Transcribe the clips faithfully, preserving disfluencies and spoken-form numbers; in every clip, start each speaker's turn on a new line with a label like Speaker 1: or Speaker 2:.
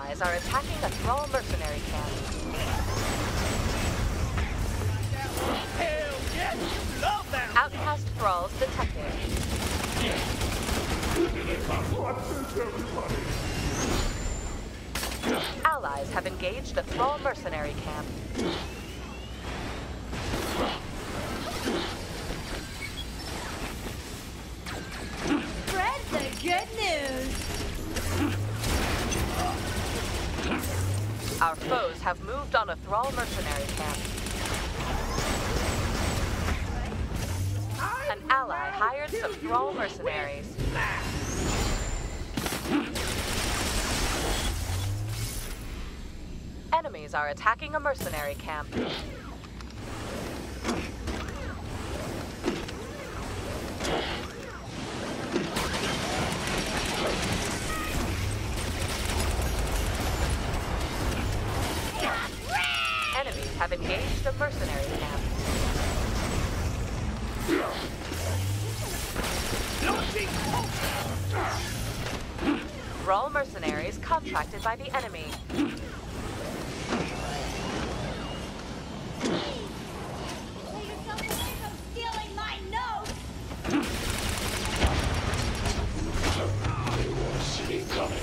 Speaker 1: Allies are attacking a Thrall mercenary camp.
Speaker 2: Hell yes, you love that!
Speaker 1: Outcast Thralls detected. Allies have engaged a Thrall mercenary camp.
Speaker 3: Spread the good news!
Speaker 1: Our foes have moved on a Thrall mercenary camp. An ally hired some Thrall mercenaries. Enemies are attacking a mercenary camp. Enemies have engaged a mercenary camp. Thrall mercenaries contracted by the enemy.
Speaker 3: Stealing my notes!
Speaker 4: See it coming.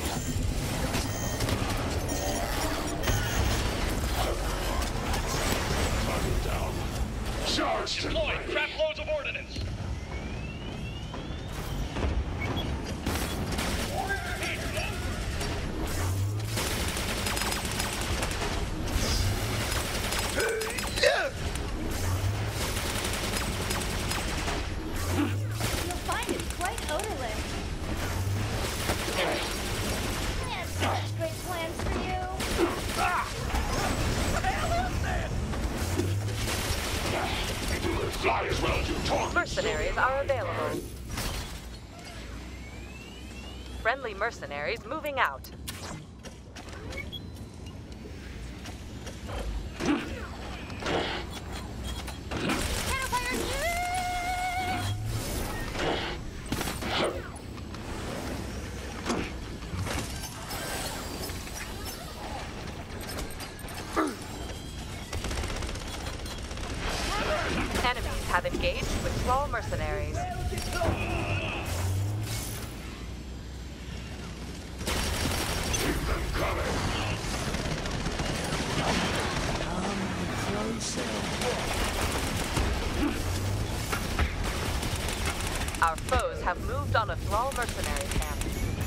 Speaker 4: Target down. Charge!
Speaker 5: Deploy crap loads of ordnance.
Speaker 3: You'll find it quite odorless. I have such great plans for you.
Speaker 4: You will fly as well as you talk.
Speaker 1: Mercenaries are available. Friendly mercenaries moving out. Enemies have engaged with Thrall mercenaries.
Speaker 4: Keep them coming.
Speaker 1: Our foes have moved on a Thrall mercenary camp.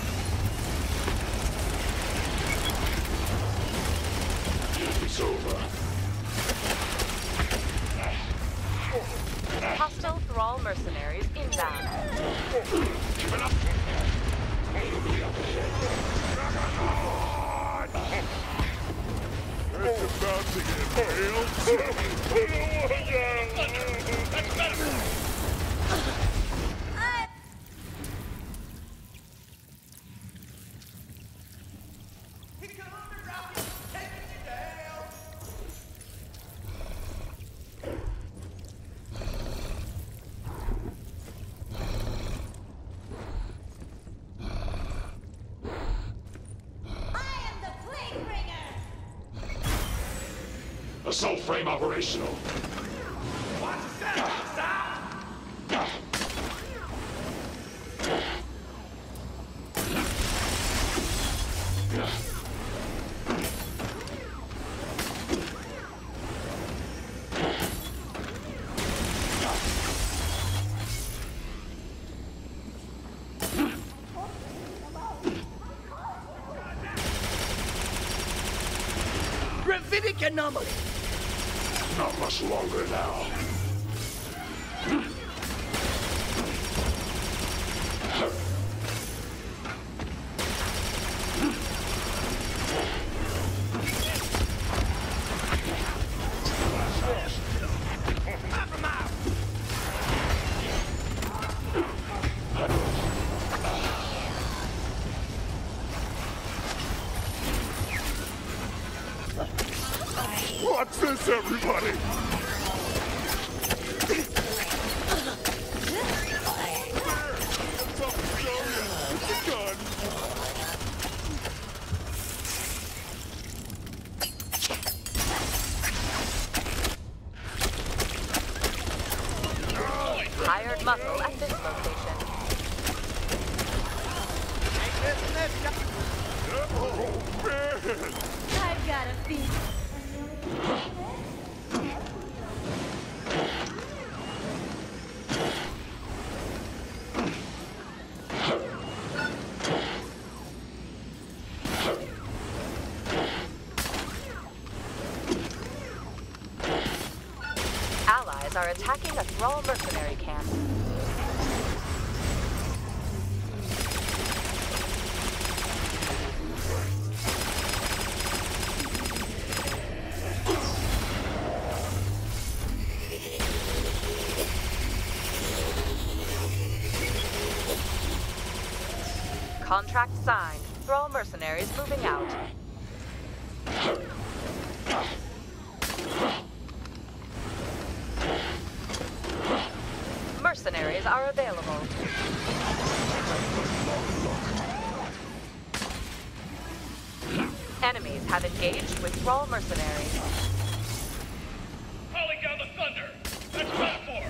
Speaker 4: It's over.
Speaker 1: Hostile Thrall mercenaries inbound.
Speaker 4: Keep it up. Enemy up ahead.
Speaker 6: It's about to get real.
Speaker 5: That's better.
Speaker 4: Assault frame operational.
Speaker 2: Gravitic anomaly!
Speaker 4: Not much longer now.
Speaker 6: Watch this, everybody!
Speaker 1: Muzzle at this location.
Speaker 6: Oh, man!
Speaker 3: I've got a feet.
Speaker 1: Allies are attacking a Thrall mercenary camp. Contract signed. Thrall mercenaries moving out. Mercenaries are available. Enemies have engaged with Thrall mercenaries.
Speaker 5: Calling down the thunder. That's platform.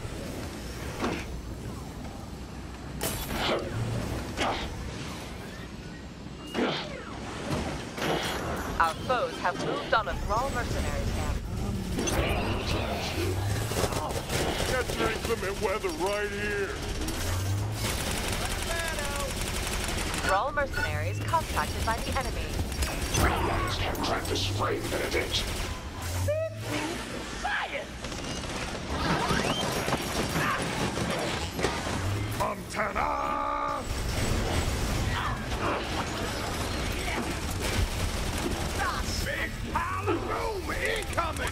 Speaker 1: Our foes have moved on a Thrall mercenary camp.
Speaker 6: Got your inclement weather right here.
Speaker 1: Thrall mercenaries contacted by the enemy.
Speaker 4: Gremlins can track this flame, Benedict.
Speaker 6: Montana!
Speaker 2: Big pile of room incoming!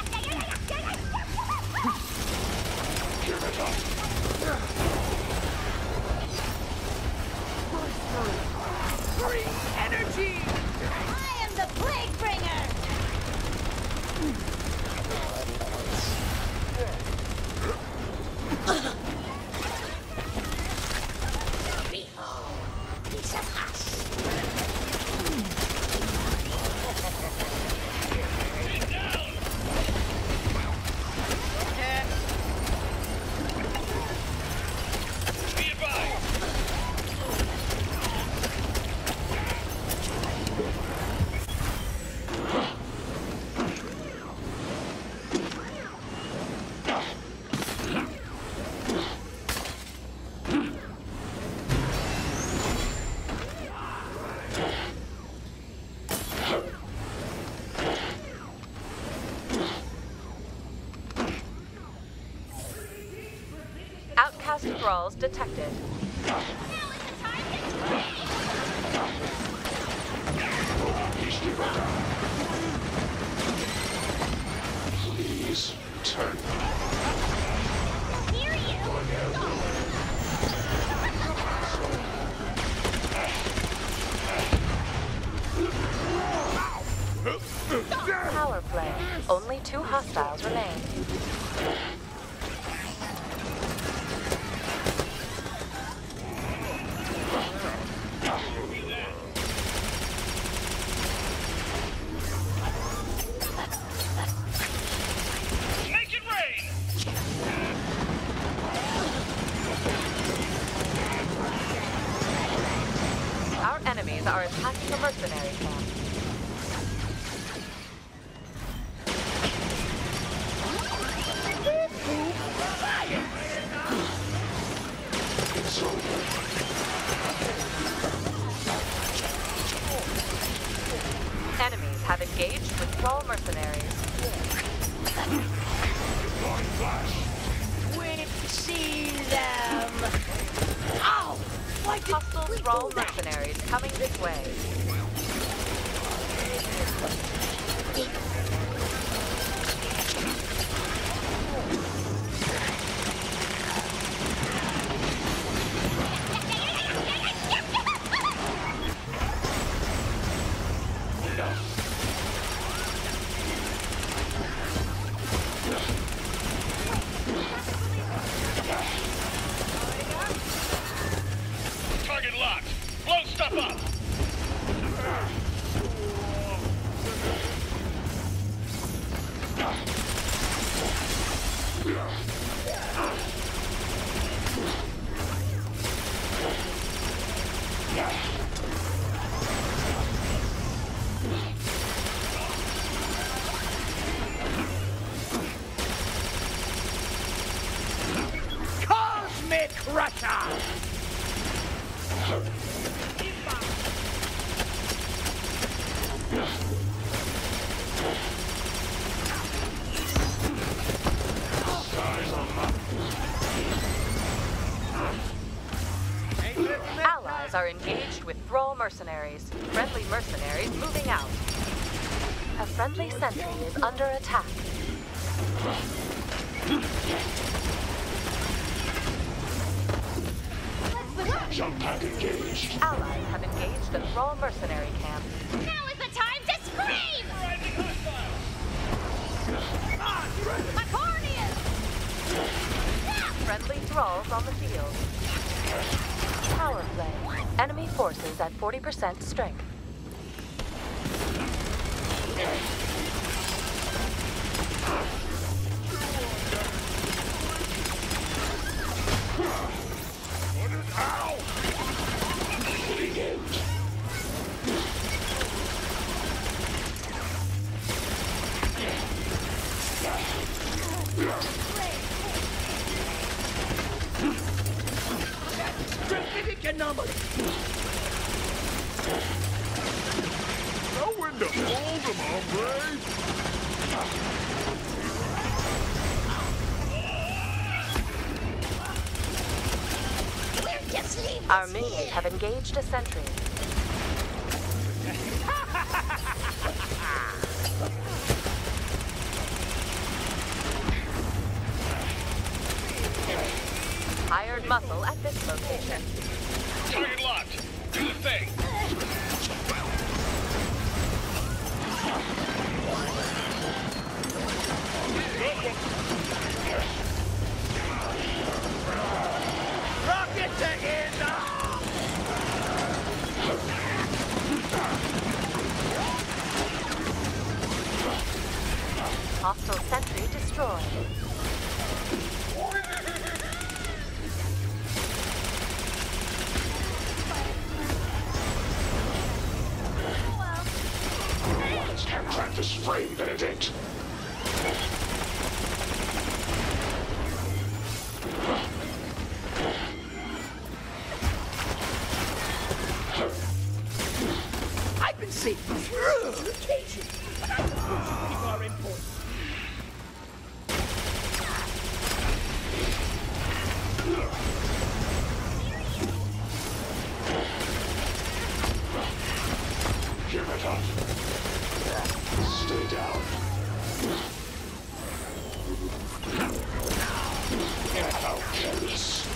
Speaker 4: Give it up.
Speaker 2: Green energy!
Speaker 3: I am the Plague Bringer!
Speaker 5: Be advised.
Speaker 1: Outcast Thralls detected.
Speaker 4: Please turn.
Speaker 3: Hear you!
Speaker 1: Power play. Only two hostiles remain.
Speaker 5: Make it rain.
Speaker 1: Our enemies are attacking a mercenary camp.
Speaker 4: It's over.
Speaker 1: Enemies have engaged with Thrall mercenaries.
Speaker 4: Blind flash.
Speaker 2: We see them! Ow! Why did
Speaker 1: Hostile
Speaker 2: we
Speaker 1: Thrall
Speaker 2: do that?
Speaker 1: mercenaries coming this way.
Speaker 5: Target locked. Blow stuff up.
Speaker 2: Planet Crusher!
Speaker 1: Allies are engaged with Thrall mercenaries. Friendly mercenaries moving out. A friendly sentry is under attack.
Speaker 4: Jump pack engaged.
Speaker 1: Allies have engaged a Thrall mercenary camp.
Speaker 3: Now is the time to scream! Accordion!
Speaker 1: Friendly Thralls on the field. Power play. Enemy forces at forty percent strength.
Speaker 6: Ow!
Speaker 2: Anomaly.
Speaker 6: Know when to hold them, hombre!
Speaker 3: We're just leaving
Speaker 1: Our
Speaker 3: this
Speaker 1: minions
Speaker 3: here.
Speaker 1: have engaged a sentry. Hired muscle at this location.
Speaker 5: Target locked. Do the thing.
Speaker 2: Rocket to end off!
Speaker 1: Hostile sentry destroyed.
Speaker 4: Can't track the spray, Benedict.
Speaker 2: I've been safe through occasion, but I suppose you are important.
Speaker 4: Give it up. Stay down. How careless.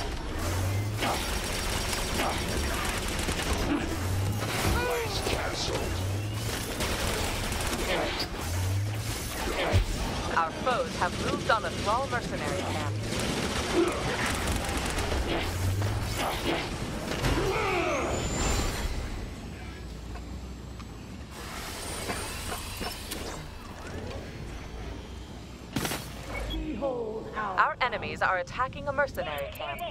Speaker 4: Blaze cancelled.
Speaker 1: Our foes have moved on a Thrall mercenary camp. Our enemies are attacking a mercenary camp.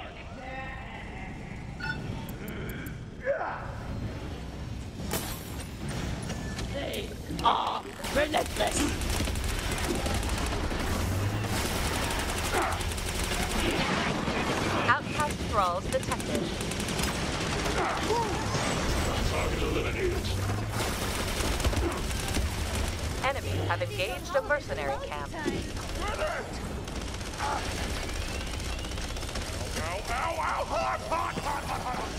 Speaker 2: They are relentless.
Speaker 1: Outcast Thralls detected.
Speaker 4: Target eliminated.
Speaker 1: Enemies have engaged a mercenary camp.
Speaker 6: Ow, ow, ow! Hot, hot, hot, hot, hot!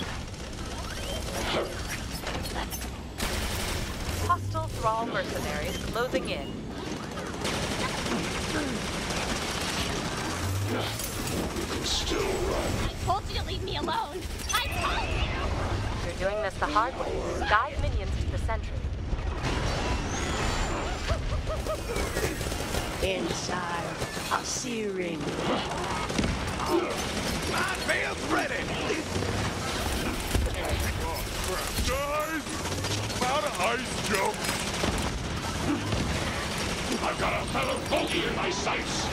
Speaker 1: Hostile Thrall mercenaries closing in.
Speaker 4: You can still run.
Speaker 3: I told you to leave me alone. I told you.
Speaker 1: You're doing this the hard way. Guide minions to the sentry.
Speaker 2: Inside, a searing.
Speaker 6: My field's ready! Oh, crap. Guys! About a ice jump!
Speaker 4: I've got a fellow bogey in my sights.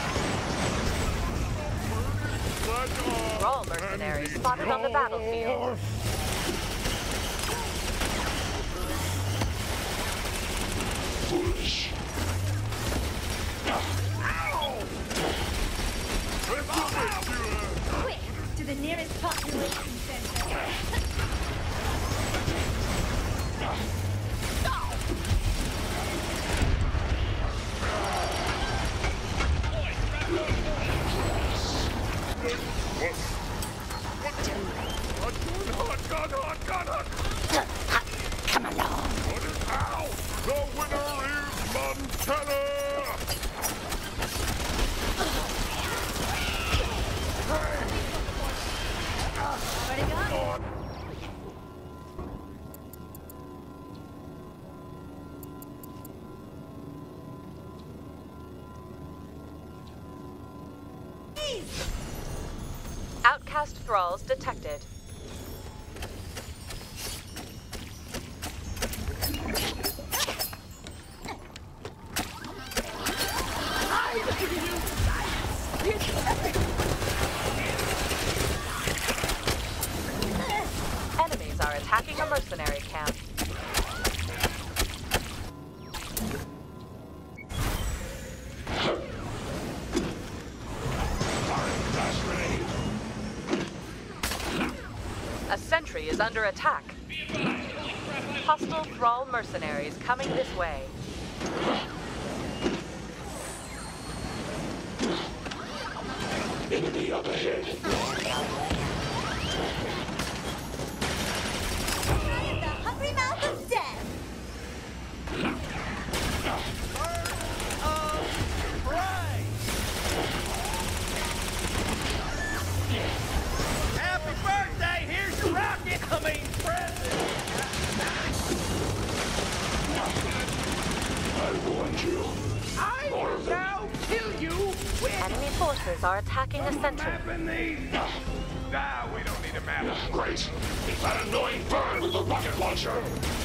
Speaker 6: Let off
Speaker 1: Thrall mercenaries spotted on the battlefield.
Speaker 4: Foolish.
Speaker 6: Ow! Let's do it, you, uh,
Speaker 3: Quick, to the nearest population center.
Speaker 6: Hot gun, hot gun, hot!
Speaker 2: Come along.
Speaker 6: Ow! The winner is Montana!
Speaker 3: Already got it.
Speaker 6: On.
Speaker 1: Outcast thralls detected. Enemies are attacking a mercenary camp. A sentry is under attack. Hostile thrall mercenaries coming this way.
Speaker 4: Enemy up ahead.
Speaker 3: The hungry mouth of death.
Speaker 2: Happy birthday! Here's your rocket! I mean, present!
Speaker 4: I warned you.
Speaker 2: I
Speaker 4: More
Speaker 2: will
Speaker 4: of them.
Speaker 2: now kill you with
Speaker 1: Enemy forces are attacking a sentry.
Speaker 2: mapping these. Nah, we don't need a map.
Speaker 4: Great. It's that annoying bird with the rocket launcher.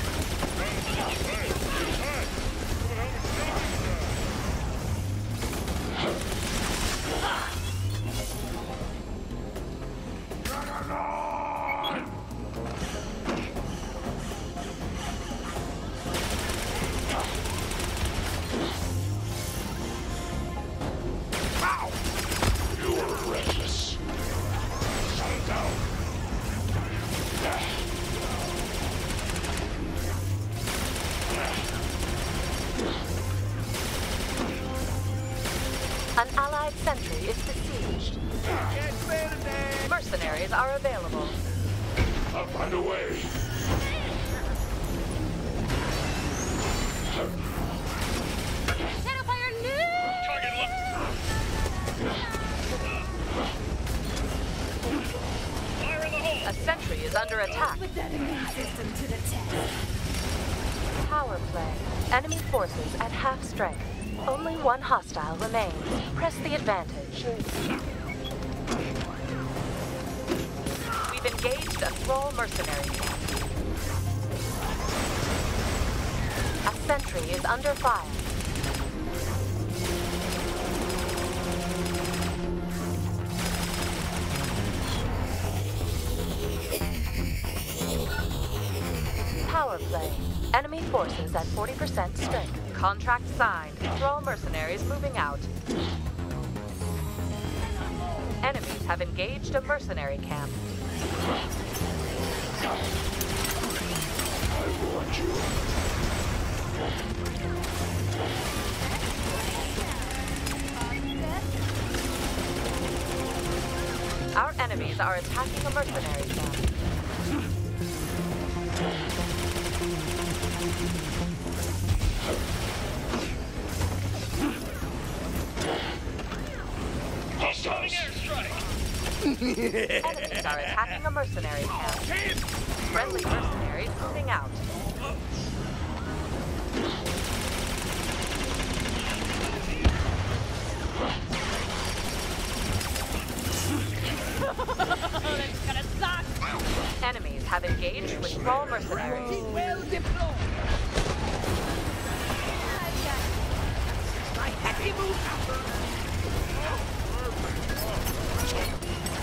Speaker 2: Ow!
Speaker 4: You are reckless. Shut it down.
Speaker 1: An allied sentry is besieged.
Speaker 2: Get better, Dad.
Speaker 1: Mercenaries are available.
Speaker 4: I'll find a way.
Speaker 3: Shadowfire, no!
Speaker 5: Target locked. Fire in the hole.
Speaker 1: A sentry is under attack.
Speaker 3: Put that immune system to the test.
Speaker 1: Power play. Enemy forces at half strength. Only one hostile remains. Press the advantage. We've engaged a thrall mercenary camp. A sentry is under fire. Power play. Enemy forces at forty percent strength. Contract signed. Thrall mercenaries moving out. Enemies have engaged a mercenary camp.
Speaker 4: I warned you.
Speaker 1: Our enemies are attacking a mercenary camp.
Speaker 5: Incoming
Speaker 4: Hostiles.
Speaker 5: airstrike.
Speaker 1: Enemies are attacking a mercenary camp. Friendly mercenaries moving out.
Speaker 3: That's gonna suck.
Speaker 1: Enemies have engaged with thrall mercenaries.
Speaker 2: Well deployed. My happy move.